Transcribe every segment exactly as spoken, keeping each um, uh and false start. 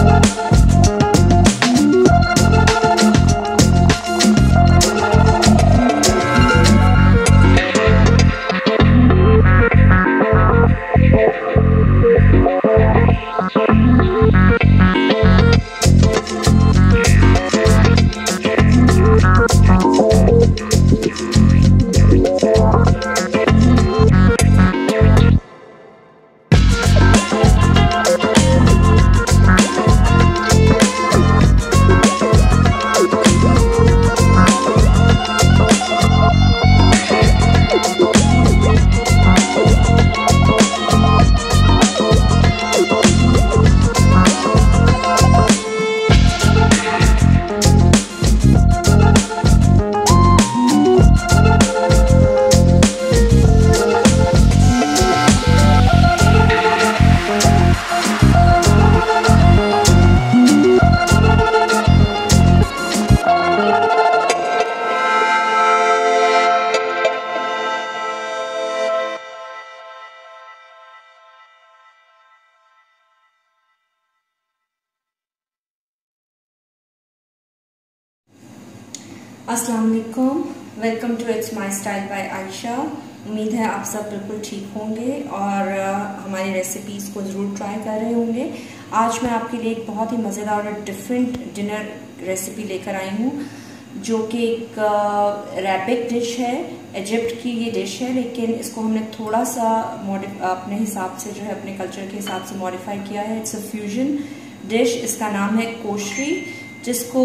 अस्सलाम वालेकुम, welcome to its my style by Ayesha. उम्मीद है आप सब बिल्कुल ठीक होंगे और हमारी रेसिपीज़ को ज़रूर ट्राई कर रहे होंगे। आज मैं आपके लिए एक बहुत ही मज़ेदार और डिफरेंट डिनर रेसिपी लेकर आई हूँ, जो कि एक रैबिक डिश है। इजिप्ट की ये डिश है, लेकिन इसको हमने थोड़ा सा अपने हिसाब से जो है अपने कल्चर के हिसाब से मॉडिफाई किया है। It's a fusion dish. इसका नाम है कोशरी, जिसको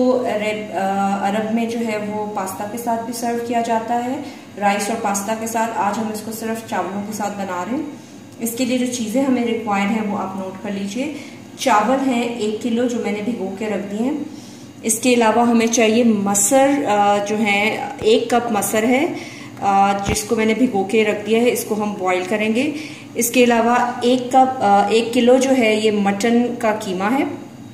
अरब में जो है वो पास्ता के साथ भी सर्व किया जाता है, राइस और पास्ता के साथ। आज हम इसको सिर्फ चावलों के साथ बना रहे हैं। इसके लिए जो चीज़ें हमें रिक्वायर्ड है वो आप नोट कर लीजिए। चावल हैं एक किलो, जो मैंने भिगो के रख दिए हैं। इसके अलावा हमें चाहिए मसर, जो है एक कप मसर है, जिसको मैंने भिगो के रख दिया है। इसको हम बॉईल करेंगे। इसके अलावा एक कप एक किलो जो है ये मटन का कीमा है।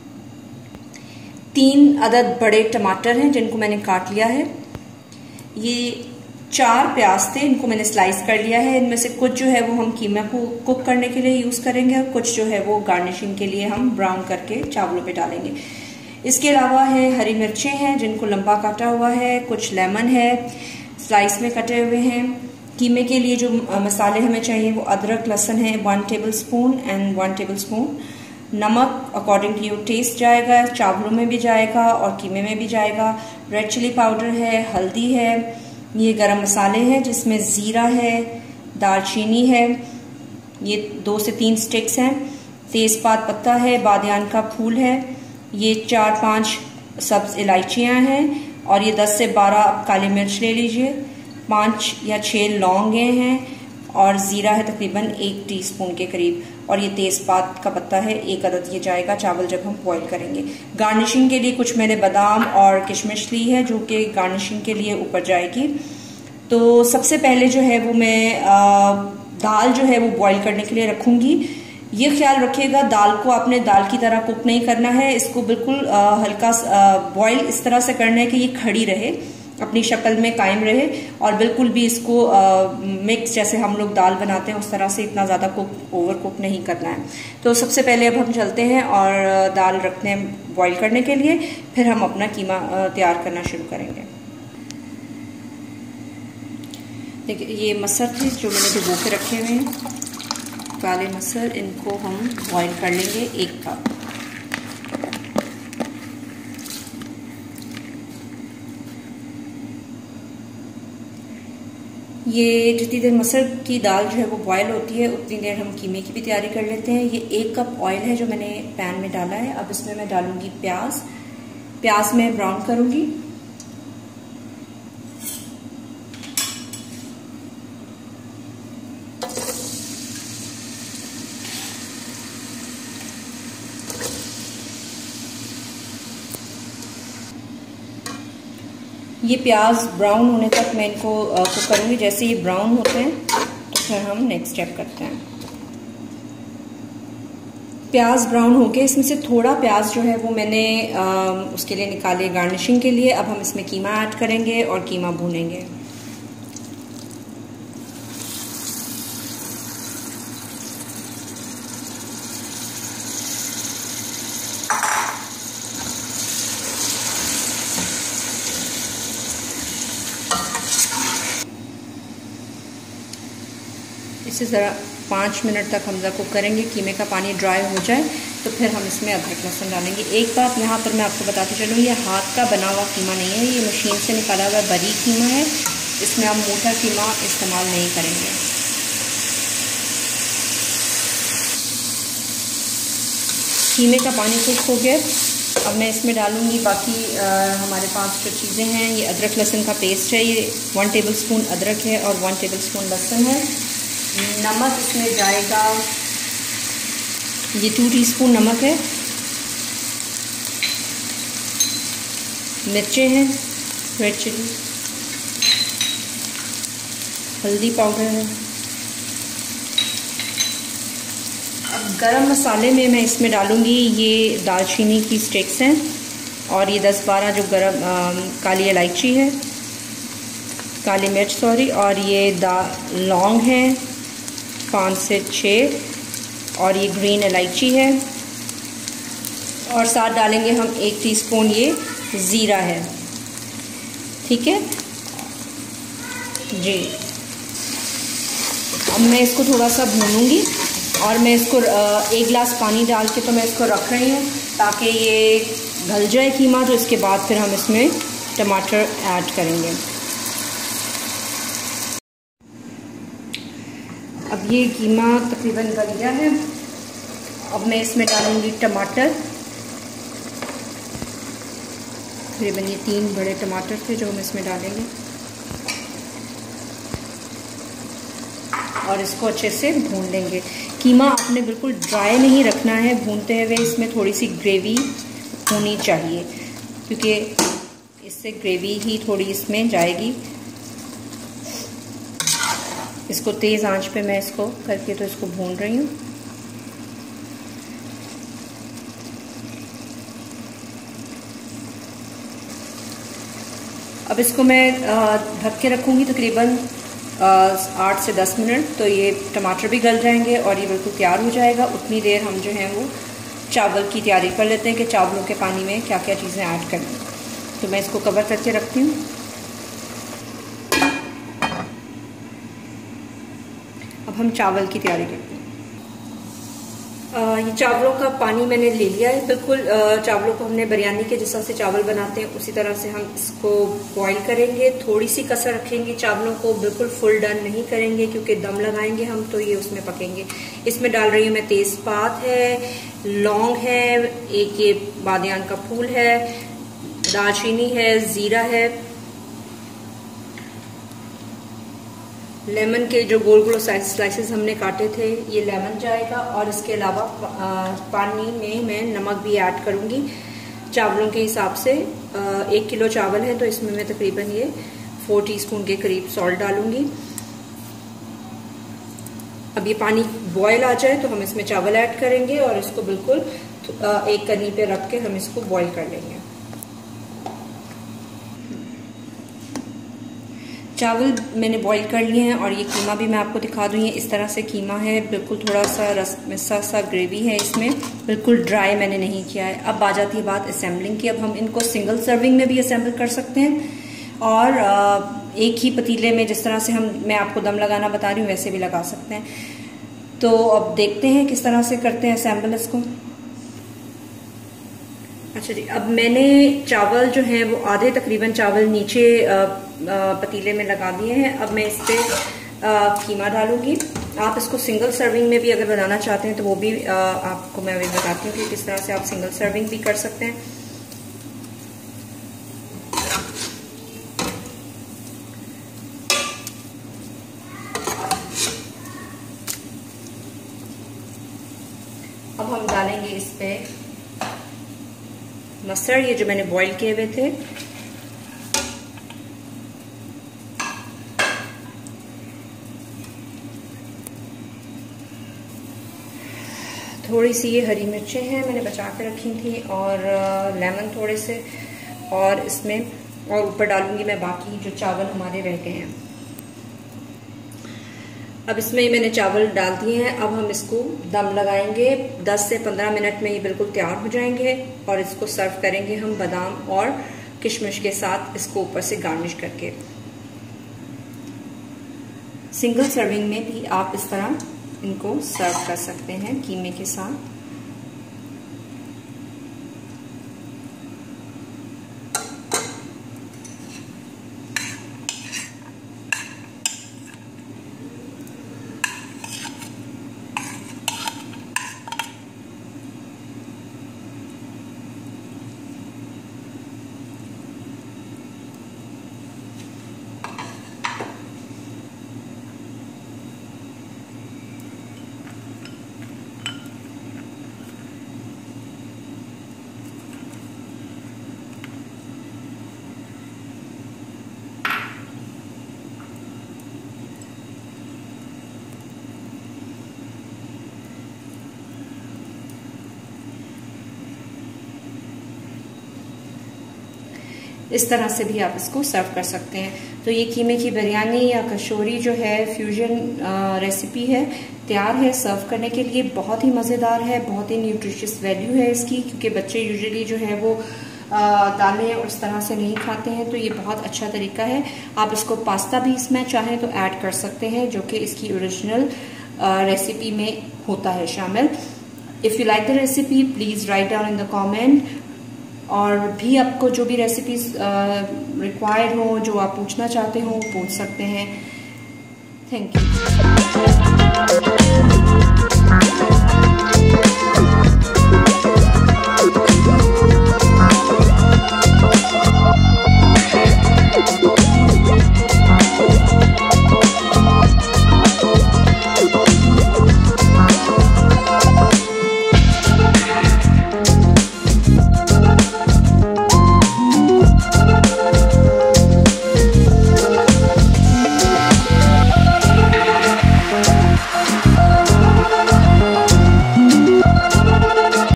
तीन अदद बड़े टमाटर हैं जिनको मैंने काट लिया है। ये चार प्याज थे, इनको मैंने स्लाइस कर लिया है। इनमें से कुछ जो है वो हम कीमा को कुक करने के लिए यूज करेंगे और कुछ जो है वो गार्निशिंग के लिए हम ब्राउन करके चावलों पे डालेंगे। इसके अलावा है हरी मिर्चें हैं जिनको लंबा काटा हुआ है, कुछ लेमन है स्लाइस में कटे हुए हैं। कीमे के लिए जो मसाले हमें चाहिए वो अदरक लहसुन है one tablespoon and one tablespoon. नमक अकॉर्डिंग टू योर टेस्ट जाएगा, चावलों में भी जाएगा और कीमे में भी जाएगा। रेड चिली पाउडर है, हल्दी है, ये गरम मसाले हैं जिसमें ज़ीरा है, दालचीनी है, ये दो से तीन स्टिक्स हैं, तेज़पात पत्ता है, बादियान का फूल है, ये चार पांच सब्ज इलायचियाँ हैं और ये दस से बारह काली मिर्च ले लीजिए, पाँच या छः लौंगे हैं और ज़ीरा है तकरीबन एक टीस्पून के करीब, और ये तेज़पात का पत्ता है एक अदद। ये जाएगा चावल जब हम बॉईल करेंगे। गार्निशिंग के लिए कुछ मैंने बादाम और किशमिश ली है, जो कि गार्निशिंग के लिए ऊपर जाएगी। तो सबसे पहले जो है वो मैं आ, दाल जो है वो बॉईल करने के लिए रखूंगी। ये ख्याल रखिएगा, दाल को आपने दाल की तरह कुक नहीं करना है। इसको बिल्कुल आ, हल्का बॉईल इस तरह से करना है कि ये खड़ी रहे, अपनी शक्ल में कायम रहे, और बिल्कुल भी इसको मिक्स जैसे हम लोग दाल बनाते हैं उस तरह से इतना ज़्यादा कुक ओवर कुक नहीं करना है। तो सबसे पहले अब हम चलते हैं और दाल रखते हैं बॉईल करने के लिए, फिर हम अपना कीमा तैयार करना शुरू करेंगे। देखिए ये मसर थे जो मैंने भिगो के रखे हुए हैं, काले मसर, इनको हम बॉईल कर लेंगे एक कप। ये जितनी देर मसर की दाल जो है वो बॉयल होती है उतनी देर हम कीमे की भी तैयारी कर लेते हैं। ये एक कप ऑयल है जो मैंने पैन में डाला है। अब इसमें मैं डालूंगी प्याज। प्याज मैं ब्राउन करूंगी। ये प्याज ब्राउन होने तक मैं इनको कुक करूँगी। जैसे ये ब्राउन होते हैं तो फिर हम नेक्स्ट स्टेप करते हैं। प्याज ब्राउन हो गए, इसमें से थोड़ा प्याज जो है वो मैंने आ, उसके लिए निकाले गार्निशिंग के लिए। अब हम इसमें कीमा ऐड करेंगे और कीमा भूनेंगे। इसे ज़रा पाँच मिनट तक हम ज़रा कुक करेंगे। कीमे का पानी ड्राई हो जाए तो फिर हम इसमें अदरक लहसुन डालेंगे। एक बात यहाँ पर मैं आपको बताती चलूँ, ये हाथ का बना हुआ कीमा नहीं है, ये मशीन से निकाला हुआ बरी कीमा है। इसमें हम मोटा कीमा इस्तेमाल नहीं करेंगे। कीमे का पानी कुक हो गया। अब मैं इसमें डालूँगी बाकी आ, हमारे पास जो चीज़ें हैं, ये अदरक लहसुन का पेस्ट है, ये वन टेबलस्पून अदरक है और वन टेबलस्पून लहसुन है। नमक इसमें जाएगा, ये टू टीस्पून नमक है। मिर्चें हैं, रेड चिली, हल्दी पाउडर है। अब गरम मसाले में मैं इसमें डालूँगी, ये दालचीनी की स्टिक्स हैं और ये दस बारह जो गरम आ, काली इलायची है, काली मिर्च सॉरी, और ये दा लौंग है पाँच से छः, और ये ग्रीन इलायची है, और साथ डालेंगे हम एक टीस्पून ये ज़ीरा है। ठीक है जी। अब मैं इसको थोड़ा सा भूनूंगी और मैं इसको एक गिलास पानी डाल के तो मैं इसको रख रही हूँ ताकि ये गल जाए कीमा। तो इसके बाद फिर हम इसमें टमाटर ऐड करेंगे। अब ये कीमा तकरीबन गल गया है। अब मैं इसमें डालूंगी टमाटर। तकरीबन ये तीन बड़े टमाटर थे जो हम इसमें डालेंगे और इसको अच्छे से भून लेंगे। कीमा आपने बिल्कुल ड्राई नहीं रखना है, भूनते हुए इसमें थोड़ी सी ग्रेवी होनी चाहिए क्योंकि इससे ग्रेवी ही थोड़ी इसमें जाएगी। इसको तेज़ आंच पे मैं इसको करके तो इसको भून रही हूँ। अब इसको मैं ढक के रखूँगी तकरीबन आठ से दस मिनट, तो ये टमाटर भी गल जाएंगे और ये बिल्कुल तैयार हो जाएगा। उतनी देर हम जो है वो चावल की तैयारी कर लेते हैं कि चावलों के पानी में क्या क्या चीज़ें ऐड करनी। तो मैं इसको कवर करके रखती हूँ। अब हम चावल की तैयारी करते हैं। ये चावलों का पानी मैंने ले लिया है। बिल्कुल चावलों को हमने बिरयानी के जैसा से चावल बनाते हैं उसी तरह से हम इसको बॉईल करेंगे। थोड़ी सी कसर रखेंगे चावलों को, बिल्कुल फुल डन नहीं करेंगे क्योंकि दम लगाएंगे हम तो ये उसमें पकेंगे। इसमें डाल रही हूँ मैं तेज़पात है, लौंग है, एक ये बादियान का फूल है, दालचीनी है, ज़ीरा है, लेमन के जो गोल गोल स्लाइसेस हमने काटे थे ये लेमन जाएगा, और इसके अलावा पानी में मैं नमक भी ऐड करूँगी चावलों के हिसाब से। एक किलो चावल है तो इसमें मैं तकरीबन ये फोर टीस्पून के करीब सॉल्ट डालूंगी। अब ये पानी बॉयल आ जाए तो हम इसमें चावल ऐड करेंगे और इसको बिल्कुल एक कनी पे रख के हम इसको बॉयल कर लेंगे। चावल मैंने बॉईल कर लिए हैं और ये कीमा भी मैं आपको दिखा दूँ। ये इस तरह से कीमा है, बिल्कुल थोड़ा सा रस मिसा सा ग्रेवी है इसमें, बिल्कुल ड्राई मैंने नहीं किया है। अब आ जाती है बात असेंबलिंग की। अब हम इनको सिंगल सर्विंग में भी असेंबल कर सकते हैं और एक ही पतीले में जिस तरह से हम मैं आपको दम लगाना बता रही हूँ वैसे भी लगा सकते हैं। तो अब देखते हैं किस तरह से करते हैं असेंबल इसको। अच्छा जी, अब मैंने चावल जो है वो आधे तकरीबन चावल नीचे आ, आ, पतीले में लगा दिए हैं। अब मैं इस पर कीमा डालूंगी। आप इसको सिंगल सर्विंग में भी अगर बनाना चाहते हैं तो वो भी आ, आपको मैं अभी बताती हूँ कि किस तरह से आप सिंगल सर्विंग भी कर सकते हैं। अब हम डालेंगे इस पे मस्टर्ड, ये जो मैंने बॉईल किए हुए थे, थोड़ी सी ये हरी मिर्चें हैं मैंने बचा के रखी थी, और लेमन थोड़े से, और इसमें और ऊपर डालूंगी मैं बाकी जो चावल हमारे रह गए हैं। अब इसमें मैंने चावल डाल दिए हैं। अब हम इसको दम लगाएंगे। दस से पंद्रह मिनट में ये बिल्कुल तैयार हो जाएंगे और इसको सर्व करेंगे हम बादाम और किशमिश के साथ, इसको ऊपर से गार्निश करके। सिंगल सर्विंग में भी आप इस तरह इनको सर्व कर सकते हैं कीमे के साथ। इस तरह से भी आप इसको सर्व कर सकते हैं। तो ये कीमे की बिरयानी या कचौरी जो है फ्यूजन रेसिपी है, तैयार है सर्व करने के लिए। बहुत ही मज़ेदार है, बहुत ही न्यूट्रिशियस वैल्यू है इसकी, क्योंकि बच्चे यूजुअली जो है वो दालें उस तरह से नहीं खाते हैं, तो ये बहुत अच्छा तरीका है। आप इसको पास्ता भी इसमें चाहें तो ऐड कर सकते हैं, जो कि इसकी ओरिजिनल रेसिपी में होता है शामिल। If you like the recipe please write down in the comment. और भी आपको जो भी रेसिपीज रिक्वायर्ड हो, जो आप पूछना चाहते हो, पूछ सकते हैं। Thank you.